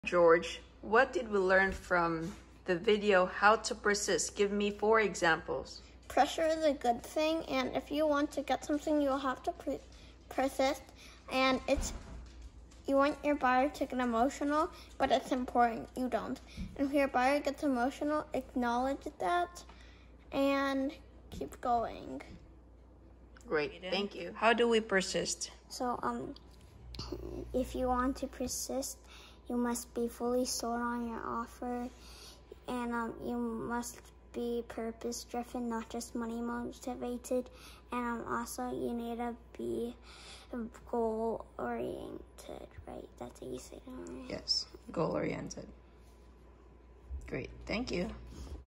George, what did we learn from the video How to Persist? Give me 4 examples. Pressure is a good thing, and if you want to get something, you'll have to persist. And you want your buyer to get emotional, but it's important you don't. And if your buyer gets emotional, acknowledge that and keep going. Great, thank you. How do we persist? So, if you want to persist, you must be fully sold on your offer, and you must be purpose-driven, not just money-motivated, and also you need to be goal-oriented, right? That's how you say it, right? Yes, goal-oriented. Great, thank you.